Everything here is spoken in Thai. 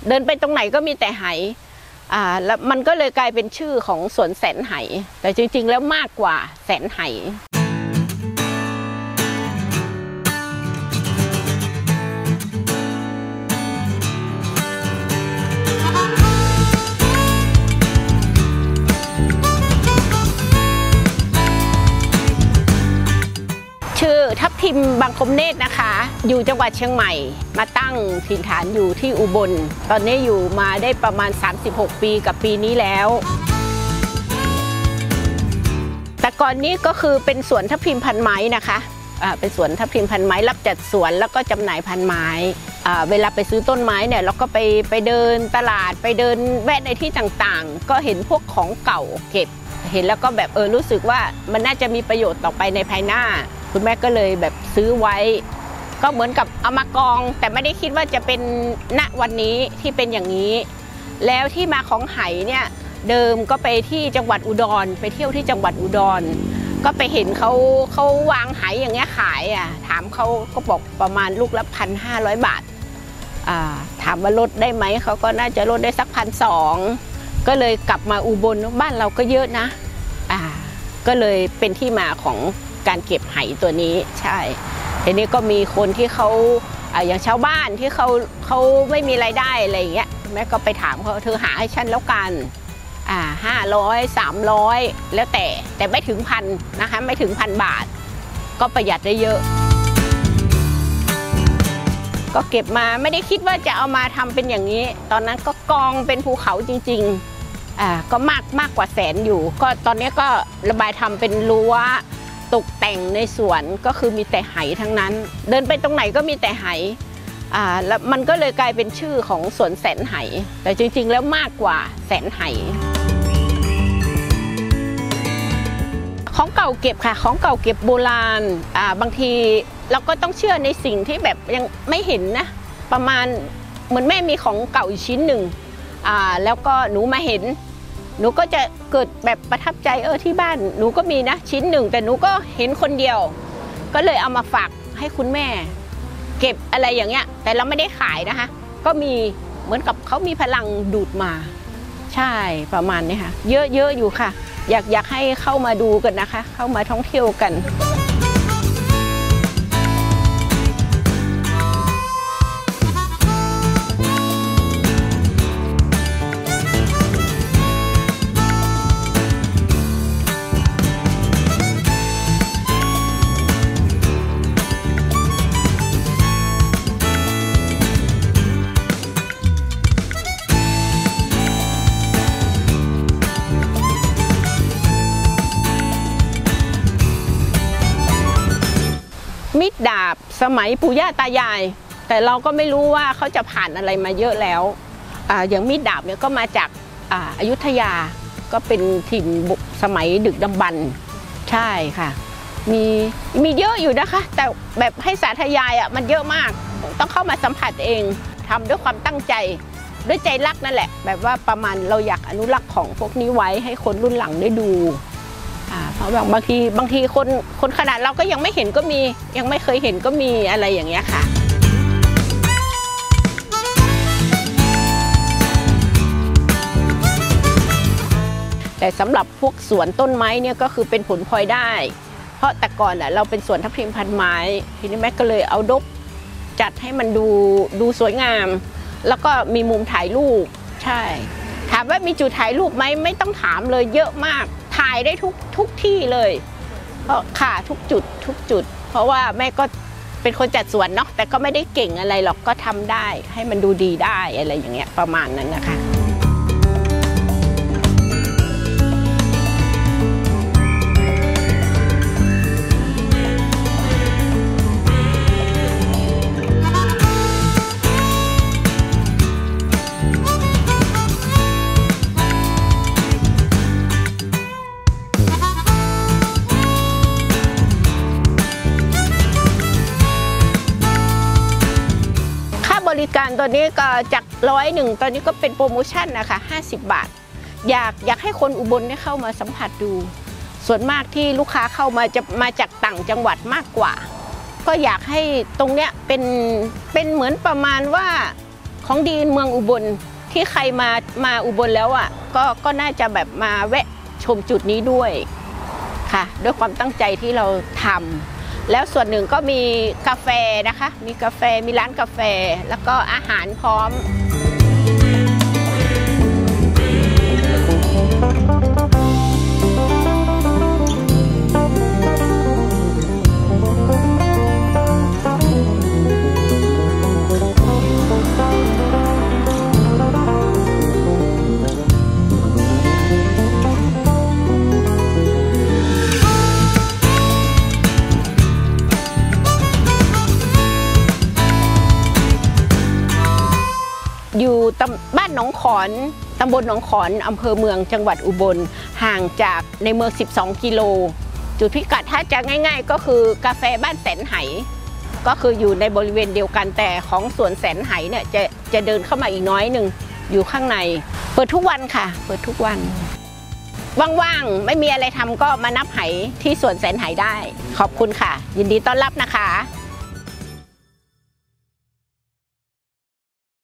เดินไปตรงไหนก็มีแต่ไหแล้วมันก็เลยกลายเป็นชื่อของสวนแสนไหแต่จริงๆแล้วมากกว่าแสนไหชื่อทับทิมบางคมเนตรนะคะอยู่จังหวัดเชียงใหม่มาตั้งถิ่นฐานอยู่ที่อุบลตอนนี้อยู่มาได้ประมาณ36ปีกับปีนี้แล้วแต่ก่อนนี้ก็คือเป็นสวนทับทิมพันไม้นะคะเป็นสวนทับทิมพันไม้รับจัดสวนแล้วก็จำหน่ายพันไม้เวลาไปซื้อต้นไม้เนี่ยเราก็ไปเดินตลาดไปเดินแวะในที่ต่างๆก็เห็นพวกของเก่าเก็บเห็นแล้วก็แบบรู้สึกว่ามันน่าจะมีประโยชน์ต่อไปในภายหน้าคุณแม่ก็เลยแบบซื้อไว้ก็เหมือนกับเอามากองแต่ไม่ได้คิดว่าจะเป็นณวันนี้ที่เป็นอย่างนี้แล้วที่มาของไหเนี่ยเดิมก็ไปที่จังหวัดอุดรไปเที่ยวที่จังหวัดอุดรก็ไปเห็นเขาวางไหอย่างเงี้ยขายถามเขาก็บอกประมาณลูกละ1,500 บาทถามว่าลดได้ไหมเขาก็น่าจะลดได้สัก1,200ก็เลยกลับมาอุบลบ้านเราก็เยอะนะก็เลยเป็นที่มาของการเก็บไหตัวนี้ใช่ทีนี้ก็มีคนที่เขาอย่างชาวบ้านที่เขาไม่มีรายได้อะไรอย่างเงี้ยแม่ก็ไปถามเขาเธอหาให้ฉันแล้วกัน500 300แล้วแต่ไม่ถึงพันนะคะไม่ถึง1,000 บาทก็ประหยัดได้เยอะก็เก็บมาไม่ได้คิดว่าจะเอามาทำเป็นอย่างนี้ตอนนั้นก็กองเป็นภูเขาจริงๆก็มากกว่า100,000อยู่ก็ตอนนี้ก็ระบายทำเป็นรั้วตกแต่งในสวนก็คือมีแต่ไหทั้งนั้นเดินไปตรงไหนก็มีแต่ไหแล้วมันก็เลยกลายเป็นชื่อของสวนแสนไหแต่จริงๆแล้วมากกว่าแสนไหของเก่าเก็บค่ะของเก่าเก็บโบราณบางทีเราก็ต้องเชื่อในสิ่งที่แบบยังไม่เห็นนะประมาณเหมือนแม่มีของเก่าอีกชิ้นหนึ่งแล้วก็หนูมาเห็นหนูก็จะเกิดแบบประทับใจที่บ้านหนูก็มีนะชิ้นหนึ่งแต่หนูก็เห็นคนเดียวก็เลยเอามาฝากให้คุณแม่เก็บอะไรอย่างเงี้ยแต่เราไม่ได้ขายนะคะก็มีเหมือนกับเขามีพลังดูดมาใช่ประมาณนี้ค่ะเยอะอยู่ค่ะอยากให้เข้ามาดูกันนะคะเข้ามาท่องเที่ยวกันมีดดาบสมัยปู่ย่าตายายแต่เราก็ไม่รู้ว่าเขาจะผ่านอะไรมาเยอะแล้วอย่างมีดดาบเนี่ยก็มาจากอยุธยาก็เป็นถิ่นสมัยดึกดำบรรพ์ใช่ค่ะมีเยอะอยู่นะคะแต่แบบให้สาธยายมันเยอะมากต้องเข้ามาสัมผัสเองทำด้วยความตั้งใจด้วยใจรักนั่นแหละแบบว่าประมาณเราอยากอนุรักษ์ของพวกนี้ไว้ให้คนรุ่นหลังได้ดูเพราะบางทีคนขนาดเราก็ยังไม่เห็นก็มียังไม่เคยเห็นก็มีอะไรอย่างเงี้ยค่ะแต่สำหรับพวกสวนต้นไม้เนี่ยก็คือเป็นผลพลอยได้เพราะแต่ก่อนเราเป็นสวนทับทิมพันไม้ทีนี้แม่ก็เลยเอาดกจัดให้มันดูสวยงามแล้วก็มีมุมถ่ายรูปใช่ถามว่ามีจุดถ่ายรูปไหมไม่ต้องถามเลยเยอะมากถ่ายได้ทุกที่เลยค่ะทุกจุดเพราะว่าแม่ก็เป็นคนจัดสวนเนาะแต่ก็ไม่ได้เก่งอะไรหรอกก็ทำได้ให้มันดูดีได้อะไรอย่างเงี้ยประมาณนั้นนะคะบริการตัวนี้ก็จาก101ตอนนี้ก็เป็นโปรโมชั่นนะคะ50 บาทอยากให้คนอุบลได้เข้ามาสัมผัสดูส่วนมากที่ลูกค้าเข้ามาจะมาจากต่างจังหวัดมากกว่าก็อยากให้ตรงเนี้ยเป็นเหมือนประมาณว่าของดีเมืองอุบลที่ใครมาอุบลแล้วอ่ะก็น่าจะแบบมาแวะชมจุดนี้ด้วยค่ะด้วยความตั้งใจที่เราทำแล้วส่วนหนึ่งก็มีกาแฟนะคะมีกาแฟมีร้านกาแฟแล้วก็อาหารพร้อมอยู่บ้านหนองขอนตำบลหนองขอนอำเภอเมืองจังหวัดอุบลห่างจากในเมือง12กิโลจุดพิกัดถ้าจะง่ายๆก็คือกาแฟบ้านแสนไหก็คืออยู่ในบริเวณเดียวกันแต่ของสวนแสนไหเนี่ยจะเดินเข้ามาอีกน้อยหนึ่งอยู่ข้างในเปิดทุกวันค่ะเปิดทุกวันว่างๆไม่มีอะไรทำก็มานับไหที่สวนแสนไหได้ขอบคุณค่ะยินดีต้อนรับนะคะ